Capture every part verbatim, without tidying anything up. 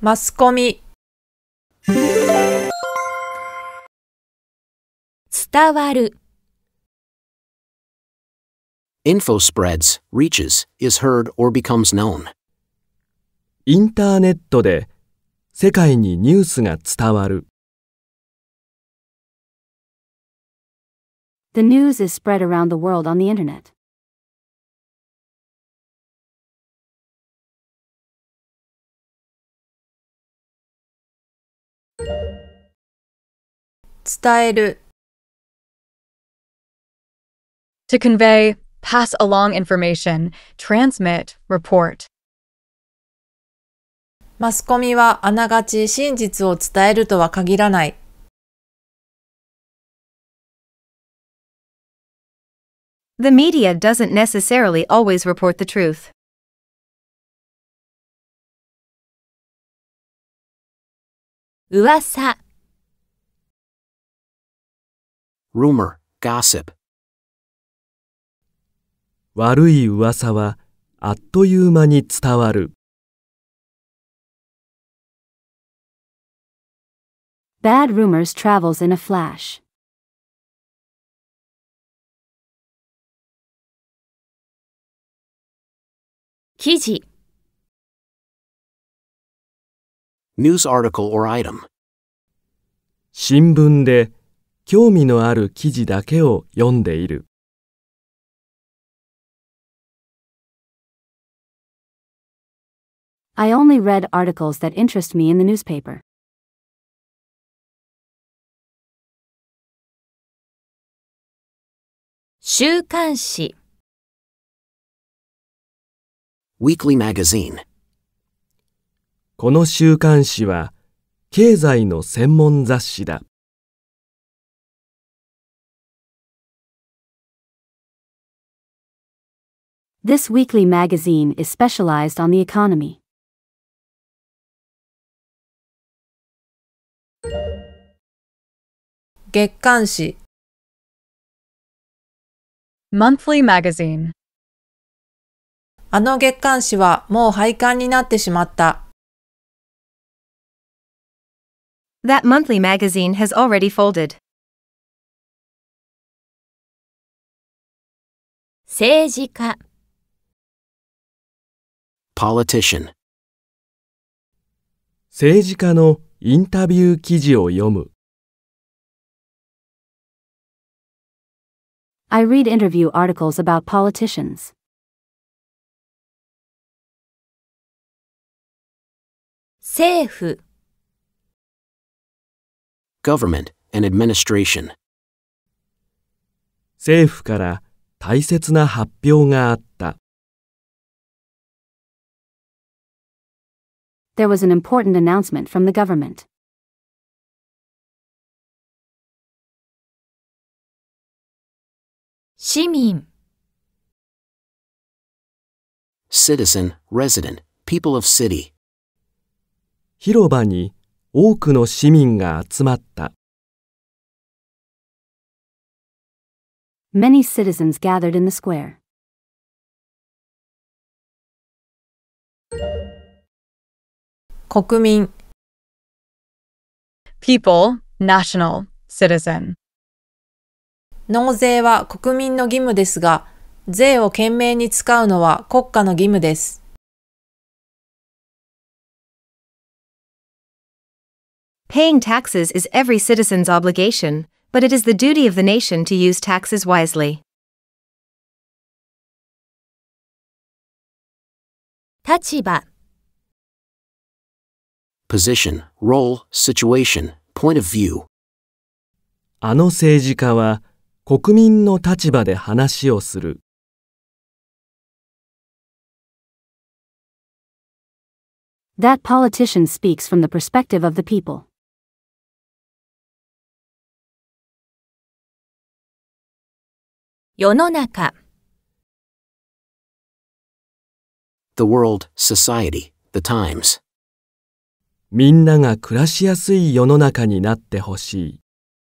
マスコミ、 伝わる、 Info spreads, reaches, is heard or becomes known. インターネットで世界にニュースが伝わる。 The news is spread around the world on the internet. 伝える、 To convey, pass along information, transmit, report. マスコミはあながち真実を伝えるとは限らない。 The media doesn't necessarily always report the truth. 噂、 Rumor, gossip. 悪い噂はあっという間に伝わる。 Bad rumors travels in a flash. 記事、 News article or item. 新聞で興味のある記事だけを読んでいる。 I only read articles that interest me in the newspaper. 週刊誌、 Weekly magazine. この週刊誌は経済の専門雑誌だ。 This weekly magazine is specialized on the economy. 月刊誌、 Monthly magazine. あの月刊誌はもう廃刊になってしまった。 That monthly magazine has already folded. 政治家、 Politician. 政治家のインタビュー記事を読む。 I read interview articles about politicians. 政府、 Government and administration. 政府から大切な発表があった。 There was an important announcement from the government. 市民、 Citizen, resident, people of city. 広場に多くの市民が集まった。 Many citizens gathered in the square. 国民、 People, national, citizen. 納税は国民の義務ですが、税を懸命に使うのは国家の義務です。 Paying taxes is every citizen's obligation, but it is the duty of the nation to use taxes wisely. 立場、 Position, role, situation, point of view. あの政治家は国民の立場で話をする。 That politician speaks from the perspective of the people. 世の中、 The world, society, the times. みんなが暮らしやすい世の中になってほしい。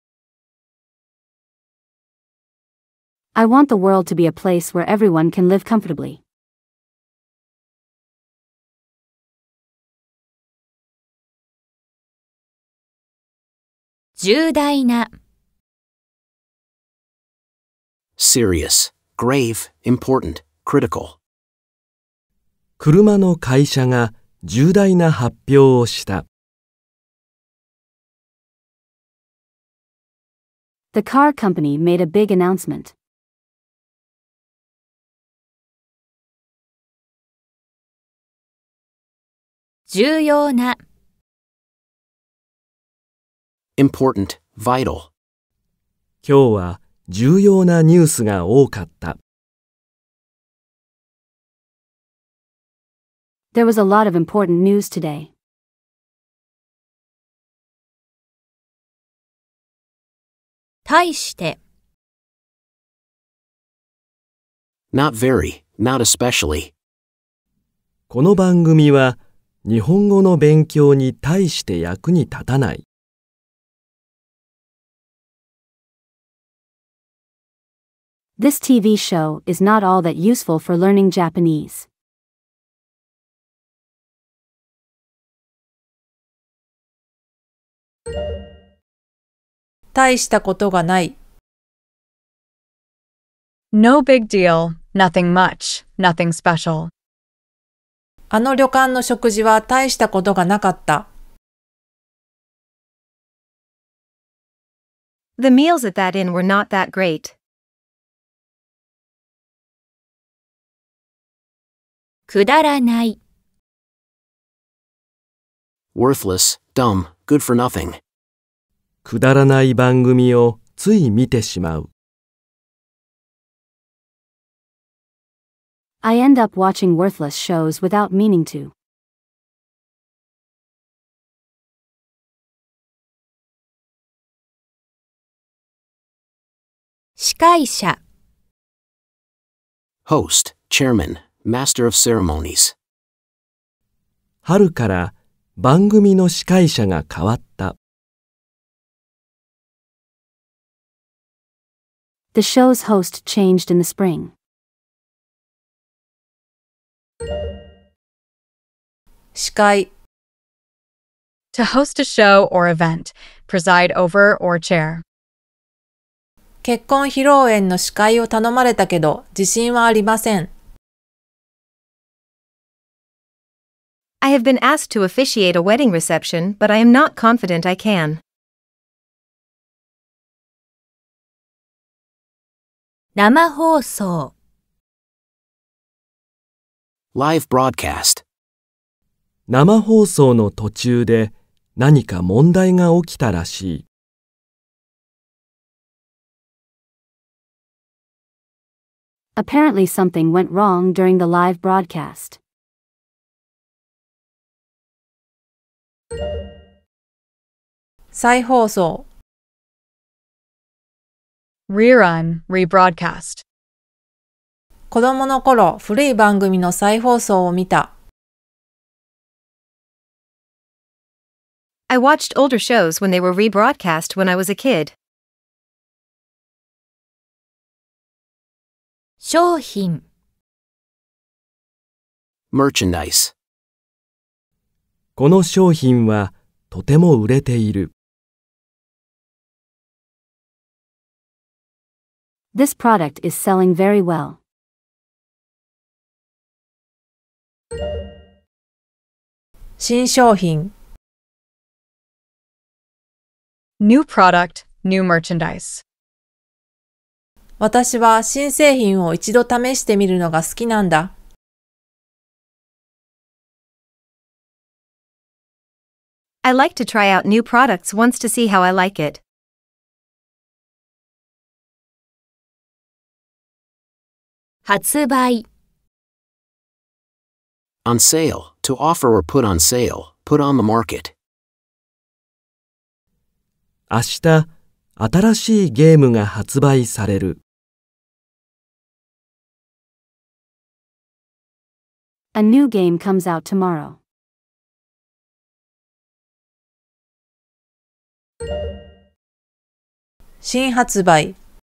I want the world to be a place where everyone can live comfortably. 重大な、 serious, grave, important, critical. 車の会社が重大な発表をした。 The car company made a big announcement. 重要な、 important, vital. 今日は重要なニュースが多かった。 There was a lot of important news today. 対して、 Not very, not especially. この番組は日本語の勉強に大して役に立たない。 This T V show is not all that useful for learning Japanese. 大したことがない。 No big deal, nothing much, nothing special. あの旅館の食事は大したことがなかった。 The meals at that inn were not that great. くだらない、 Worthless, dumb, good for nothing. くだらない番組をつい見てしまう。 I end up watching worthless shows without meaning to. 司会者、 Host, chairman, master of ceremonies. 春から番組の司会者が変わった。 The show's host changed in the spring. 司会、 To host a show or event, preside over or chair. 結婚披露宴の司会を頼まれたけど、自信はありません。 I have been asked to officiate a wedding reception, but I am not confident I can. 生放送、 Live broadcast. 生放送の途中で何か問題が起きたらしい。 Apparently something went wrong during the live broadcast. 再放送、 Rerun, rebroadcast. 子供の頃、古い番組の再放送を見た。 I watched older shows when they were rebroadcast when I was a kid. 商品、 Merchandise. この商品はとても売れている。 This product is selling very well. 新商品、 New product, new merchandise. 私は新製品を一度試してみるのが好きなんだ。 I like to try out new products once to see how I like it. 発売、 On sale, to offer or put on sale, put on the market. 明日、新しいゲームが発売される。 A new game comes out tomorrow. 新発売、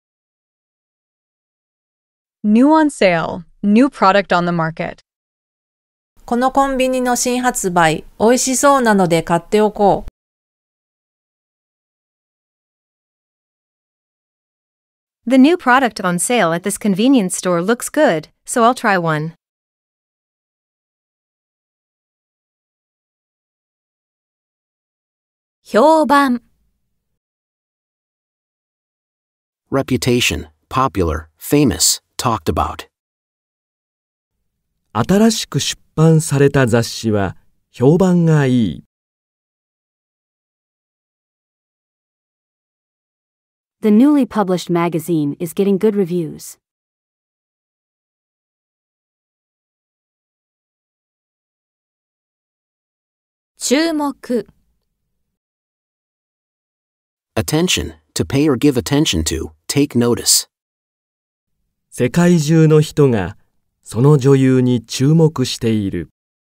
New on sale, new product on the market. このコンビニの新発売、美味しそうなので買っておこう。 The new product on sale at this convenience store looks good, so I'll try one. 評判 Reputation, popular, famous, talked about. 新しく出版された雑誌は評判がいい。 The newly published magazine is getting good reviews. 注目 Attention, to pay or give attention to, take notice. 世界中の人がその女優に注目している。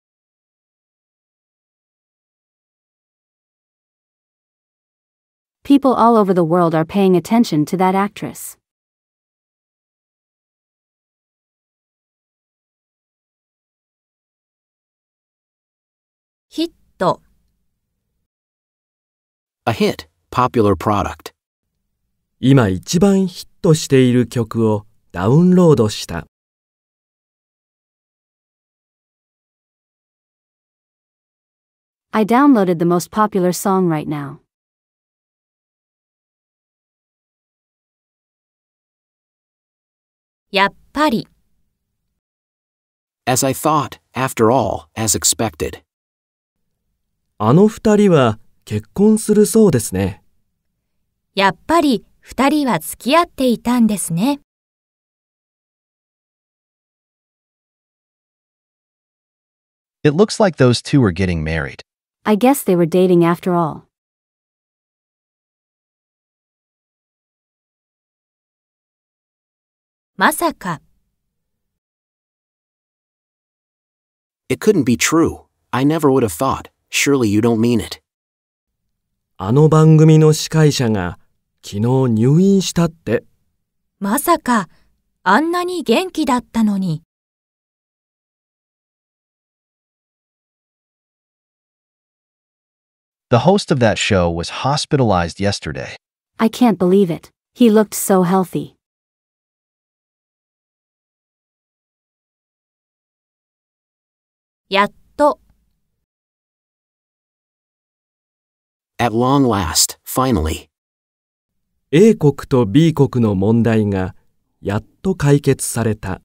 People all over the world are paying attention to that actress. ヒット A hit, popular product. 今一番ヒットしている曲をダウンロードした。 I downloaded the most popular song right now. やっぱり As I thought, after all, as expected. あの二人は結婚するそうですね。 やっぱり二人は付き合っていたんですね。 It looks like those two are getting married. I guess they were dating after all. まさか It couldn't be true. I never would have thought. Surely you don't mean it. あの番組の司会者が昨日入院したって。 まさかあんなに元気だったのに。 The host of that show was hospitalized yesterday. I can't believe it. He looked so healthy. やっと At long last, finally. A 国と B 国の問題がやっと解決された。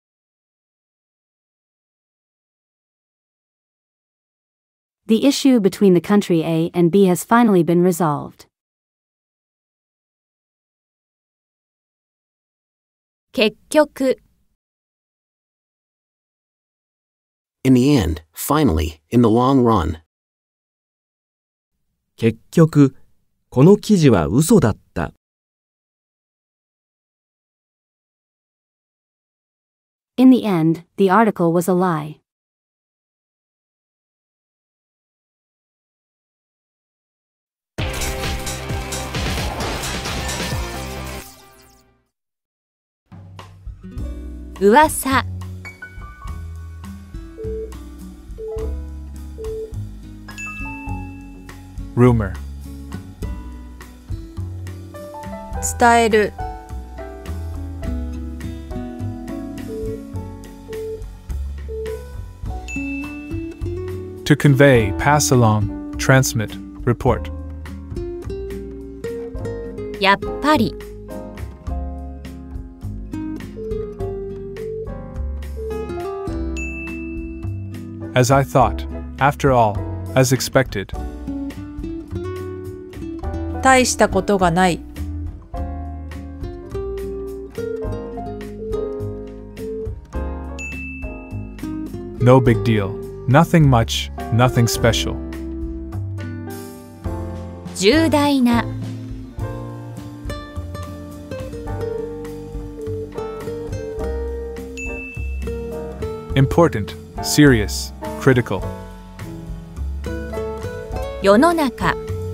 The issue between the country A and B has finally been resolved. 結局 In the end, finally, in the long run. 結局、この記事は嘘だった。 In the end, the article was a lie. Uwasa Rumor. 伝える To convey, pass along, transmit, report. やっぱり As I thought, after all, as expected. 大したことがない No big deal. Nothing much, nothing special. 重大な Important, serious, critical. 世の中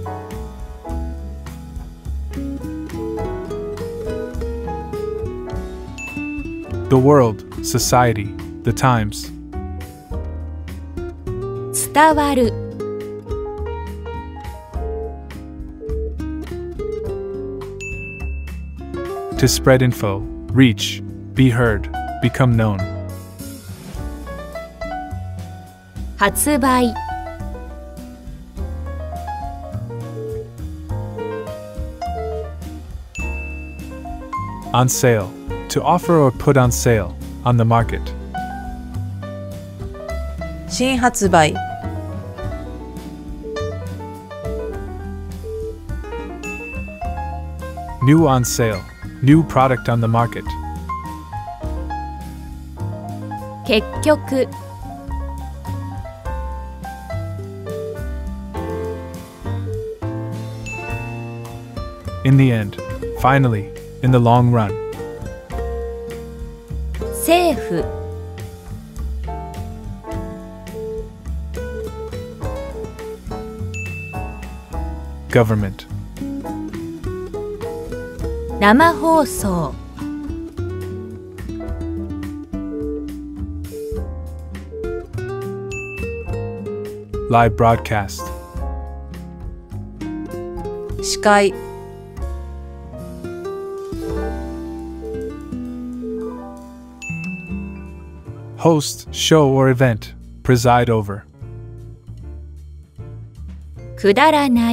The world, society, the times. 伝わる To spread info, reach, be heard, become known. 発売 On sale, to offer or put on sale, on the market. 新発売 New on sale, new product on the market. 結局 In the end, finally, in the long run. 政府 Government. 生放送 Live broadcast. 司会 Host, show or event, preside over. くだらない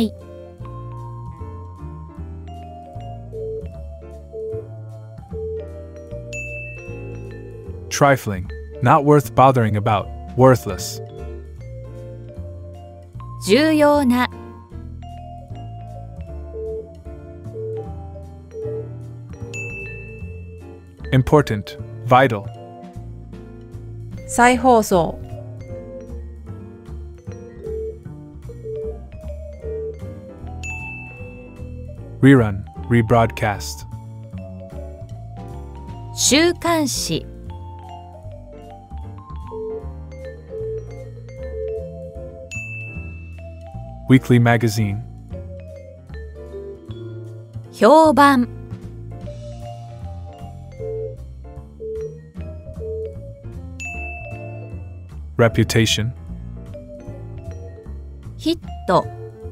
Trifling, not worth bothering about, worthless. 重要な Important, vital. 再放送 Rerun, rebroadcast. 週刊誌 Weekly magazine. 評判 Reputation. ヒット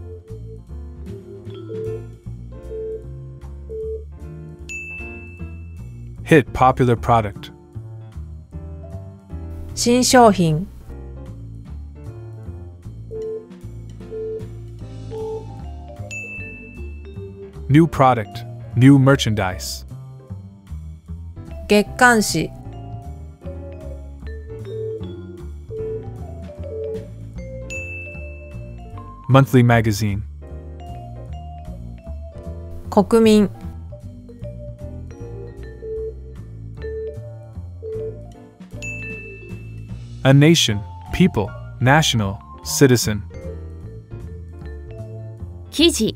Hit popular product. 新商品 New product, new merchandise. 月刊誌 Monthly magazine. 国民 A nation, people, national, citizen. 記事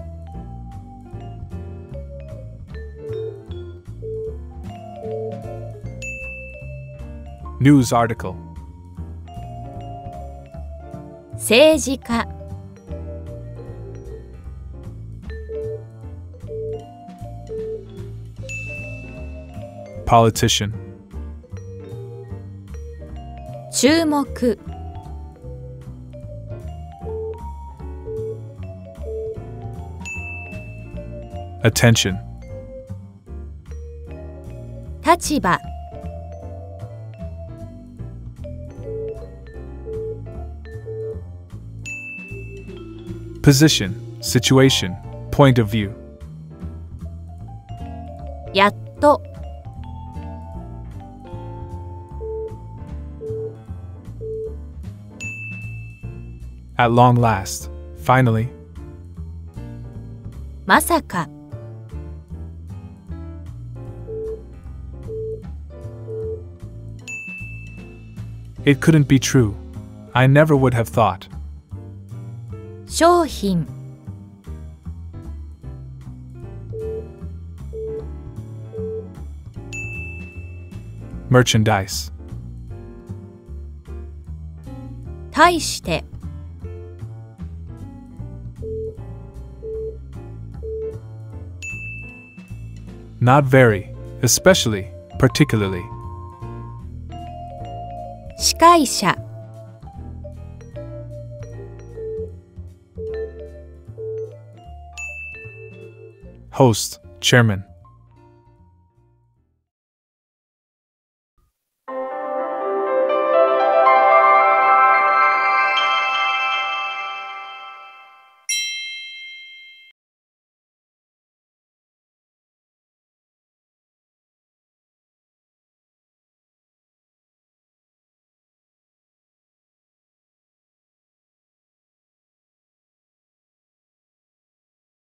News article. 政治家 Politician. 注目 Attention. 立場 Position, situation, point of view. やっと At long last, finally. まさか It couldn't be true. I never would have thought. 商品 Merchandise. 対して Not very, especially, particularly. 司会者 Host, chairman.